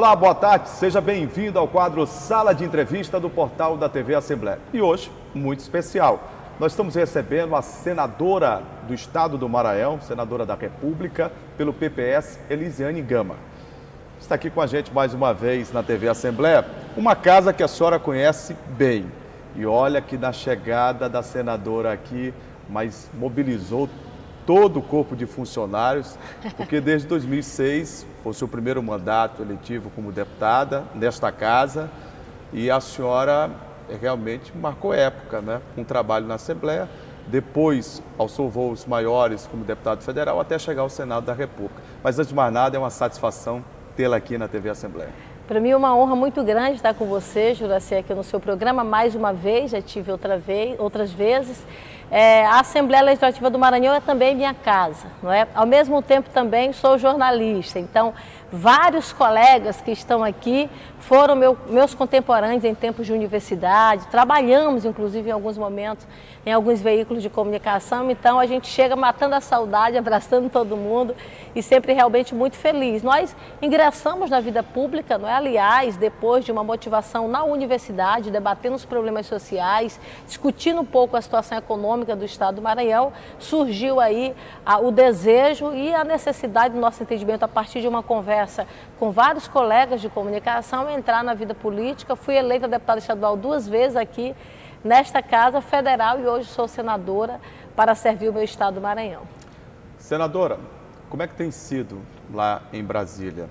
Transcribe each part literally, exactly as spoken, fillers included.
Olá, boa tarde, seja bem-vindo ao quadro Sala de Entrevista do portal da T V Assembleia. E hoje, muito especial, nós estamos recebendo a senadora do estado do Maranhão, senadora da República, pelo P P S, Elisiane Gama. Está aqui com a gente mais uma vez na T V Assembleia, uma casa que a senhora conhece bem. E olha que na chegada da senadora aqui, mas mobilizou todo o corpo de funcionários, porque desde dois mil e seis foi o seu primeiro mandato eletivo como deputada nesta casa e a senhora realmente marcou época, né? Um trabalho na Assembleia, depois alçou voos maiores como deputado federal até chegar ao Senado da República. Mas antes de mais nada, é uma satisfação tê-la aqui na T V Assembleia. Para mim é uma honra muito grande estar com você, Juraci, aqui no seu programa, mais uma vez, já tive outra vez, outras vezes. É, a Assembleia Legislativa do Maranhão é também minha casa, não é? Ao mesmo tempo também sou jornalista, então vários colegas que estão aqui foram meu, meus contemporâneos em tempos de universidade, trabalhamos inclusive em alguns momentos em alguns veículos de comunicação, então a gente chega matando a saudade, abraçando todo mundo e sempre realmente muito feliz. Nós ingressamos na vida pública, não é? Aliás, depois de uma motivação na universidade, debatendo os problemas sociais, discutindo um pouco a situação econômica do estado do Maranhão, surgiu aí a, o desejo e a necessidade do nosso entendimento a partir de uma conversa com vários colegas de comunicação, entrar na vida política. Fui eleita deputada estadual duas vezes aqui nesta casa federal e hoje sou senadora para servir o meu estado do Maranhão. Senadora, como é que tem sido lá em Brasília?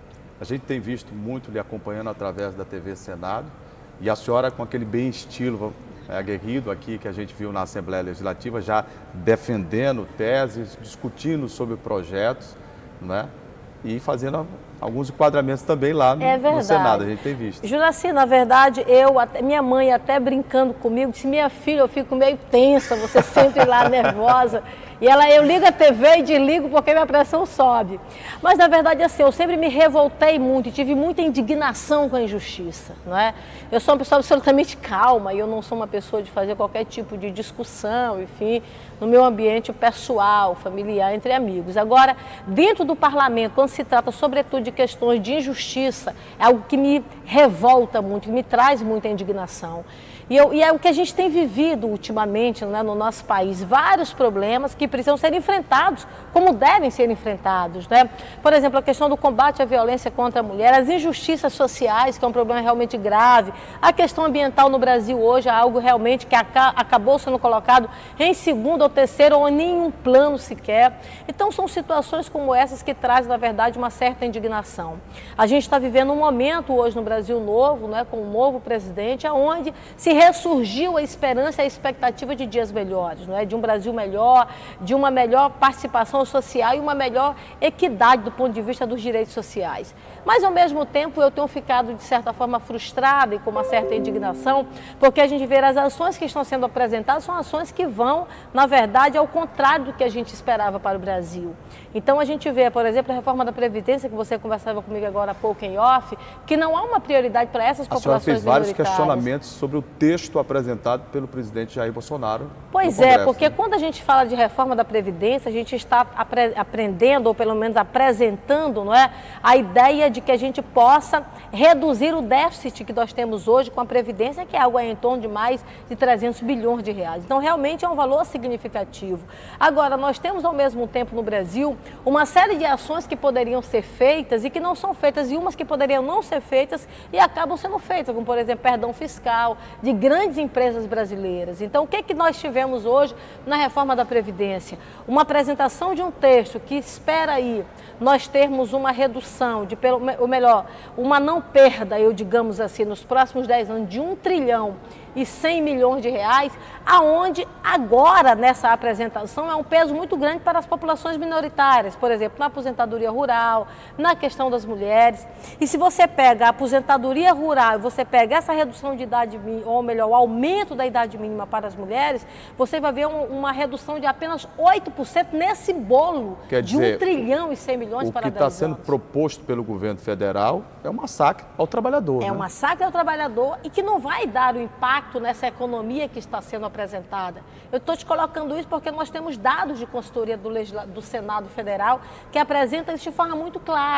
A gente tem visto muito lhe acompanhando através da T V Senado e a senhora com aquele bem estilo é, aguerrido aqui que a gente viu na Assembleia Legislativa, já defendendo teses, discutindo sobre projetos, né? E fazendo alguns enquadramentos também lá no, é no Senado, a gente tem visto. Juraci, na verdade, eu, até, minha mãe até brincando comigo, disse, minha filha, eu fico meio tensa, você sempre lá nervosa. E ela, eu ligo a T V e desligo porque minha pressão sobe. Mas, na verdade, assim, eu sempre me revoltei muito e tive muita indignação com a injustiça, não é? Eu sou uma pessoa absolutamente calma e eu não sou uma pessoa de fazer qualquer tipo de discussão, enfim, no meu ambiente pessoal, familiar, entre amigos. Agora, dentro do parlamento, quando se trata, sobretudo, de questões de injustiça, é algo que me revolta muito, que me traz muita indignação. E, eu, e é o que a gente tem vivido ultimamente, né, no nosso país, vários problemas que precisam ser enfrentados, como devem ser enfrentados, né? Por exemplo, a questão do combate à violência contra a mulher, as injustiças sociais, que é um problema realmente grave, a questão ambiental no Brasil hoje é algo realmente que aca acabou sendo colocado em segundo ou terceiro ou nenhum plano sequer. Então são situações como essas que trazem, na verdade, uma certa indignação. A gente está vivendo um momento hoje no Brasil novo, né, com um novo presidente, onde se ressurgiu a esperança e a expectativa de dias melhores, não é? De um Brasil melhor, de uma melhor participação social e uma melhor equidade do ponto de vista dos direitos sociais. Mas, ao mesmo tempo, eu tenho ficado, de certa forma, frustrada e com uma certa indignação, porque a gente vê as ações que estão sendo apresentadas são ações que vão, na verdade, ao contrário do que a gente esperava para o Brasil. Então, a gente vê, por exemplo, a reforma da Previdência, que você conversava comigo agora há pouco em off, que não há uma prioridade para essas populações minoritárias. A senhora fez vários questionamentos sobre o texto apresentado pelo presidente Jair Bolsonaro. Pois é, porque quando a gente fala de reforma da Previdência, a gente está apre aprendendo, ou pelo menos apresentando, não é, a ideia de que a gente possa reduzir o déficit que nós temos hoje com a Previdência, que é algo em torno de mais de trezentos bilhões de reais. Então, realmente é um valor significativo. Agora, nós temos ao mesmo tempo no Brasil uma série de ações que poderiam ser feitas e que não são feitas, e umas que poderiam não ser feitas e acabam sendo feitas, como, por exemplo, perdão fiscal de grandes empresas brasileiras. Então, o que é que nós tivemos hoje na reforma da Previdência? Uma apresentação de um texto que espera aí nós termos uma redução de, pelo, ou melhor, uma não perda, eu digamos assim, nos próximos dez anos de um trilhão e cem milhões de reais, aonde agora nessa apresentação é um peso muito grande para as populações minoritárias, por exemplo, na aposentadoria rural, na questão das mulheres. E se você pega a aposentadoria rural e você pega essa redução de idade, ou melhor, o aumento da idade mínima para as mulheres, você vai ver um, uma redução de apenas oito por cento nesse bolo. Quer de dizer, um trilhão e cem milhões para dez anos. O que está sendo proposto pelo governo federal é um massacre ao trabalhador. É né? um massacre ao trabalhador e que não vai dar o impacto nessa economia que está sendo apresentada. Eu estou te colocando isso porque nós temos dados de consultoria do, Legisla... do Senado Federal que apresentam isso de forma muito clara.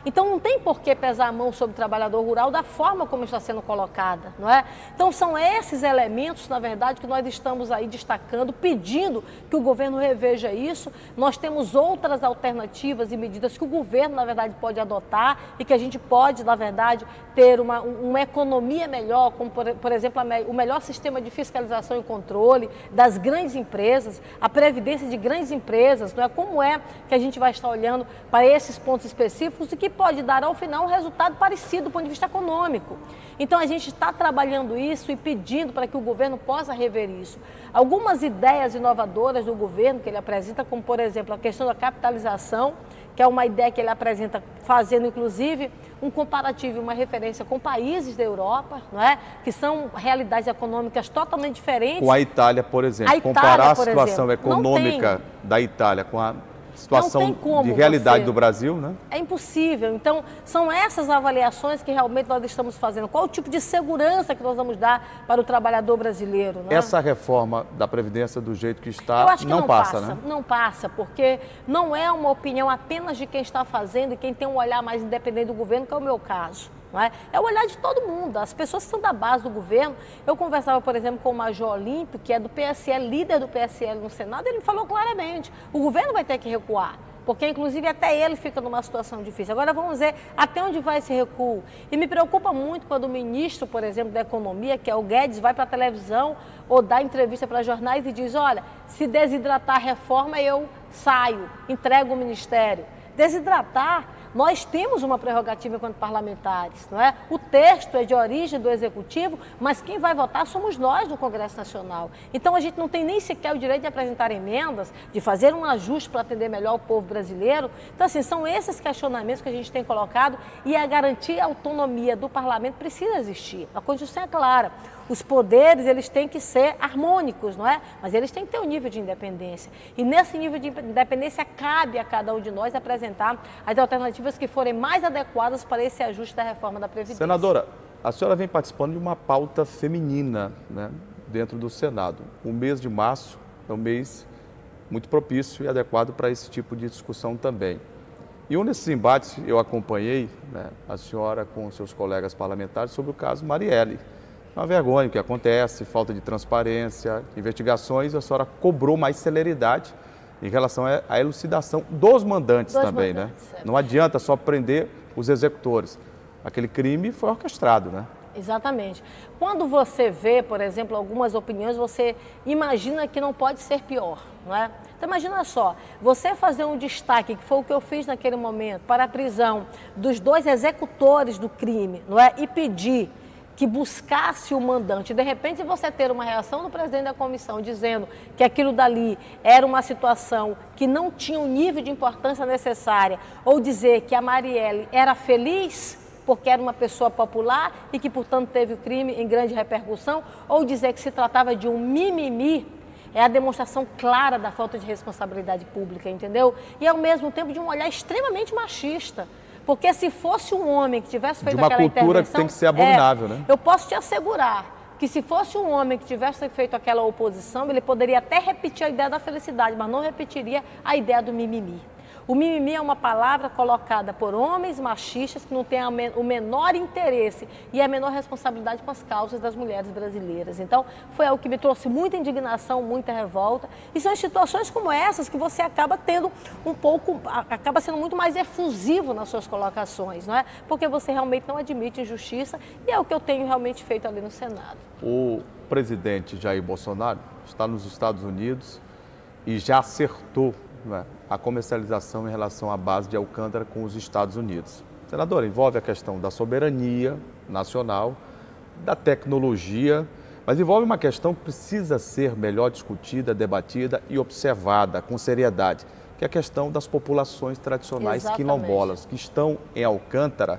Então não tem por que pesar a mão sobre o trabalhador rural da forma como está sendo colocada, não é? Então são esses elementos, na verdade, que nós estamos aí destacando, pedindo que o governo reveja isso. Nós temos outras alternativas e medidas que o governo, na verdade, pode adotar e que a gente pode, na verdade, ter uma, uma economia melhor, como, por, por exemplo, a, o melhor sistema de fiscalização e controle das grandes empresas, a previdência de grandes empresas, não é? Como é que a gente vai estar olhando para esses pontos específicos e que pode dar, ao final, um resultado parecido do ponto de vista econômico. Então, a gente está trabalhando isso e pedindo para que o governo possa rever isso. Algumas ideias inovadoras do governo que ele apresenta, como, por exemplo, a questão da capitalização, que é uma ideia que ele apresenta fazendo, inclusive, um comparativo e uma referência com países da Europa, não é? Que são realidades econômicas totalmente diferentes. Com a Itália, por exemplo. A Itália, comparar a por situação exemplo, econômica da Itália com a situação de realidade você... do Brasil, né? É impossível. Então, são essas avaliações que realmente nós estamos fazendo. Qual o tipo de segurança que nós vamos dar para o trabalhador brasileiro? Né? Essa reforma da Previdência, do jeito que está, Eu acho que não, não passa, passa, né? Não passa, porque não é uma opinião apenas de quem está fazendo e quem tem um olhar mais independente do governo, que é o meu caso. Não é? É o olhar de todo mundo, as pessoas que são da base do governo. Eu conversava, por exemplo, com o Major Olímpio, que é do P S L, líder do P S L no Senado, ele me falou claramente, o governo vai ter que recuar. Porque, inclusive, até ele fica numa situação difícil. Agora, vamos ver até onde vai esse recuo. E me preocupa muito quando o ministro, por exemplo, da Economia, que é o Guedes, vai para a televisão ou dá entrevista para jornais e diz, olha, se desidratar a reforma, eu saio, entrego o ministério. Desidratar, nós temos uma prerrogativa enquanto parlamentares, não é? O texto é de origem do Executivo, mas quem vai votar somos nós no Congresso Nacional. Então a gente não tem nem sequer o direito de apresentar emendas, de fazer um ajuste para atender melhor o povo brasileiro. Então, assim, são esses questionamentos que a gente tem colocado e a garantia a autonomia do parlamento precisa existir. A Constituição é clara. Os poderes, eles têm que ser harmônicos, não é? Mas eles têm que ter um nível de independência. E nesse nível de independência, cabe a cada um de nós apresentar as alternativas que forem mais adequadas para esse ajuste da reforma da Previdência. Senadora, a senhora vem participando de uma pauta feminina, né, dentro do Senado. O mês de março é um mês muito propício e adequado para esse tipo de discussão também. E um desses embates eu acompanhei, né, a senhora com seus colegas parlamentares sobre o caso Marielle. É uma vergonha o que acontece, falta de transparência, investigações, a senhora cobrou mais celeridade em relação à elucidação dos mandantes dos também, mandantes, né? É. Não adianta só prender os executores. Aquele crime foi orquestrado, né? Exatamente. Quando você vê, por exemplo, algumas opiniões, você imagina que não pode ser pior, não é? Então imagina só, você fazer um destaque, que foi o que eu fiz naquele momento, para a prisão dos dois executores do crime, não é? E pedir que buscasse o mandante. De repente, você ter uma reação do presidente da comissão dizendo que aquilo dali era uma situação que não tinha o nível de importância necessária, ou dizer que a Marielle era feliz porque era uma pessoa popular e que, portanto, teve o crime em grande repercussão, ou dizer que se tratava de um mimimi, é a demonstração clara da falta de responsabilidade pública, entendeu? E, ao mesmo tempo, de um olhar extremamente machista. Porque se fosse um homem que tivesse feito aquela intervenção... De uma cultura que tem que ser abominável, é, né? Eu posso te assegurar que se fosse um homem que tivesse feito aquela oposição, ele poderia até repetir a ideia da felicidade, mas não repetiria a ideia do mimimi. O mimimi é uma palavra colocada por homens machistas que não têm o menor interesse e a menor responsabilidade com as causas das mulheres brasileiras. Então, foi algo que me trouxe muita indignação, muita revolta. E são situações como essas que você acaba tendo um pouco, acaba sendo muito mais efusivo nas suas colocações, não é? Porque você realmente não admite injustiça e é o que eu tenho realmente feito ali no Senado. O presidente Jair Bolsonaro está nos Estados Unidos e já acertou, né, a comercialização em relação à base de Alcântara com os Estados Unidos. Senador, envolve a questão da soberania nacional, da tecnologia, mas envolve uma questão que precisa ser melhor discutida, debatida e observada com seriedade, que é a questão das populações tradicionais Exatamente. quilombolas, que estão em Alcântara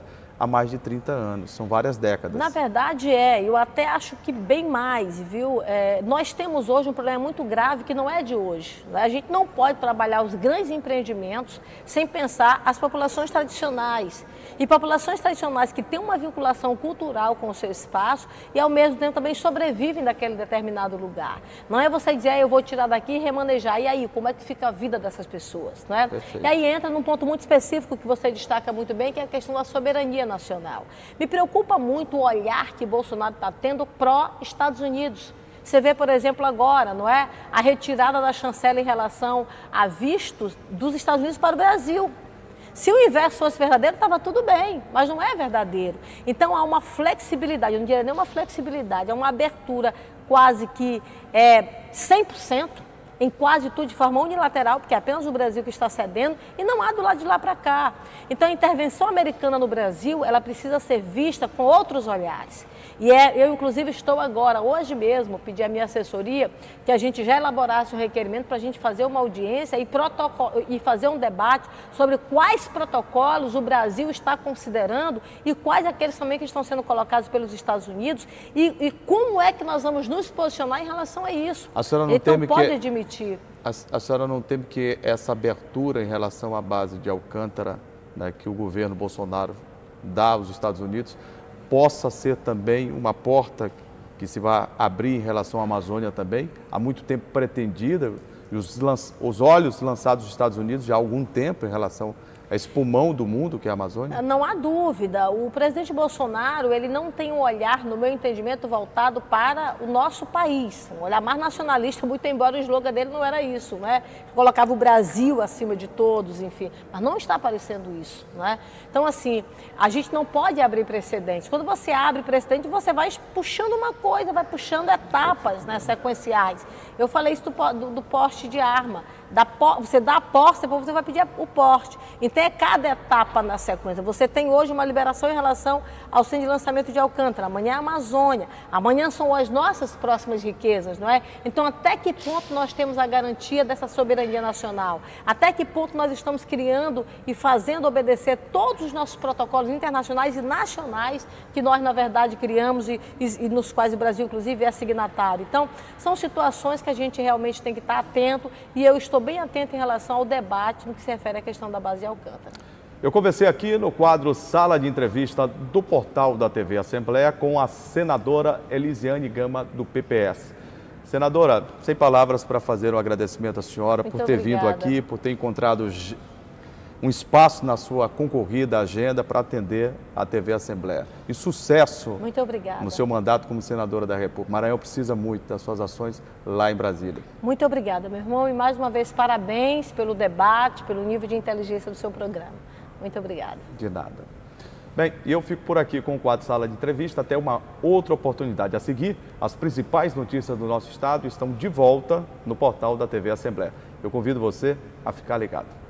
há mais de trinta anos, são várias décadas. Na verdade é, eu até acho que bem mais, viu? É, nós temos hoje um problema muito grave que não é de hoje. Né? A gente não pode trabalhar os grandes empreendimentos sem pensar as populações tradicionais. E populações tradicionais que têm uma vinculação cultural com o seu espaço e ao mesmo tempo também sobrevivem daquele determinado lugar. Não é você dizer, ah, eu vou tirar daqui e remanejar. E aí, como é que fica a vida dessas pessoas? Não é? E aí entra num ponto muito específico que você destaca muito bem, que é a questão da soberania nacional. Me preocupa muito o olhar que Bolsonaro está tendo pró-Estados Unidos. Você vê, por exemplo, agora, não é? A retirada da chancela em relação a vistos dos Estados Unidos para o Brasil. Se o inverso fosse verdadeiro, estava tudo bem, mas não é verdadeiro. Então há uma flexibilidade, eu não diria nem uma flexibilidade, é uma abertura quase que é, cem por cento em quase tudo de forma unilateral, porque é apenas o Brasil que está cedendo e não há do lado de lá para cá. Então a intervenção americana no Brasil, ela precisa ser vista com outros olhares. E é, eu, inclusive, estou agora, hoje mesmo, pedi à minha assessoria que a gente já elaborasse um requerimento para a gente fazer uma audiência e, e fazer um debate sobre quais protocolos o Brasil está considerando e quais aqueles também que estão sendo colocados pelos Estados Unidos e, e como é que nós vamos nos posicionar em relação a isso. A senhora não então, teme pode que... admitir. A, a senhora não teme que essa abertura em relação à base de Alcântara, né, que o governo Bolsonaro dá aos Estados Unidos, possa ser também uma porta que se vai abrir em relação à Amazônia também, há muito tempo pretendida, e os, os olhos lançados dos Estados Unidos já há algum tempo em relação a esse pulmão do mundo que é a Amazônia? Não há dúvida. O presidente Bolsonaro, ele não tem um olhar, no meu entendimento, voltado para o nosso país. Um olhar mais nacionalista, muito embora o slogan dele não era isso, né? Colocava o Brasil acima de todos, enfim. Mas não está aparecendo isso, né? Então, assim, a gente não pode abrir precedentes. Quando você abre precedente, você vai puxando uma coisa, vai puxando etapas, né, sequenciais. Eu falei isso do, do, do porte de arma. Da, você dá a posse, depois você vai pedir o porte. Então é cada etapa na sequência. Você tem hoje uma liberação em relação ao centro de lançamento de Alcântara, amanhã é a Amazônia, amanhã são as nossas próximas riquezas, não é? Então até que ponto nós temos a garantia dessa soberania nacional? Até que ponto nós estamos criando e fazendo obedecer todos os nossos protocolos internacionais e nacionais que nós, na verdade, criamos e, e, e nos quais o Brasil, inclusive, é signatário. Então, são situações que a gente realmente tem que estar atento e eu estou bem atento em relação ao debate no que se refere à questão da base de Alcântara. Eu conversei aqui no quadro Sala de Entrevista do portal da T V Assembleia com a senadora Elisiane Gama, do P P S. Senadora, sem palavras para fazer um agradecimento à senhora Muito por ter obrigada. vindo aqui, por ter encontrado um espaço na sua concorrida agenda para atender a T V Assembleia. E sucesso Muito obrigada. no seu mandato como senadora da República. Maranhão precisa muito das suas ações lá em Brasília. Muito obrigada, meu irmão. E mais uma vez, parabéns pelo debate, pelo nível de inteligência do seu programa. Muito obrigada. De nada. Bem, e eu fico por aqui com o quadro Sala de Entrevista. Até uma outra oportunidade. A seguir, as principais notícias do nosso estado estão de volta no portal da T V Assembleia. Eu convido você a ficar ligado.